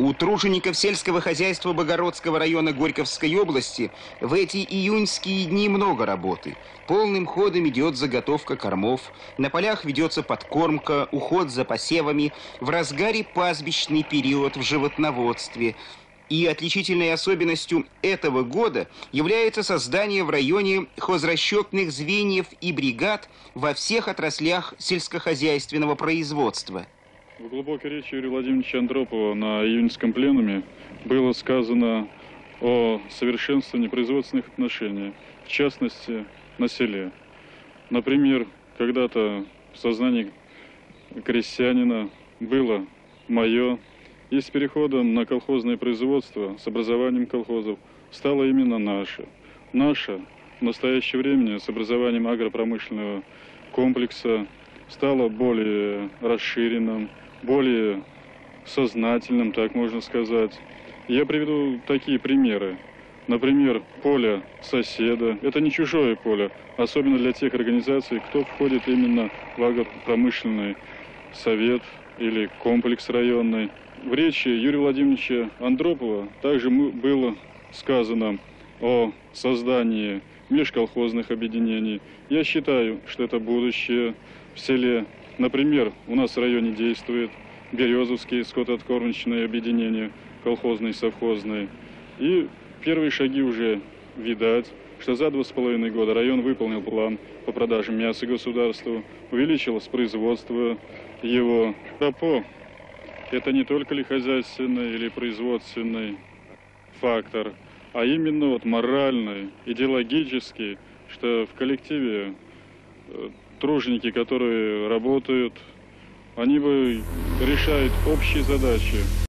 У тружеников сельского хозяйства Богородского района Горьковской области в эти июньские дни много работы. Полным ходом идет заготовка кормов, на полях ведется подкормка, уход за посевами, в разгаре пастбищный период в животноводстве. И отличительной особенностью этого года является создание в районе хозрасчетных звеньев и бригад во всех отраслях сельскохозяйственного производства. В глубокой речи Юрия Владимировича Андропова на июньском пленуме было сказано о совершенствовании производственных отношений, в частности, на селе. Например, когда-то в сознании крестьянина было «моё», и с переходом на колхозное производство, с образованием колхозов, стало именно «наше». «Наше» в настоящее время с образованием агропромышленного комплекса стало более расширенным, более сознательным, так можно сказать. Я приведу такие примеры. Например, поле соседа. Это не чужое поле, особенно для тех организаций, кто входит именно в агропромышленный совет или комплекс районный. В речи Юрия Владимировича Андропова также было сказано о создании межколхозных объединений. Я считаю, что это будущее в селе. Например, у нас в районе действует Березовские скотооткормочные объединения, колхозные, совхозные. И первые шаги уже видать, что за 2,5 года район выполнил план по продаже мяса государству, увеличилось производство его. РАПО – это не только ли хозяйственный или производственный фактор, а именно вот моральный, идеологический, что в коллективе труженики, которые работают, они бы решают общие задачи.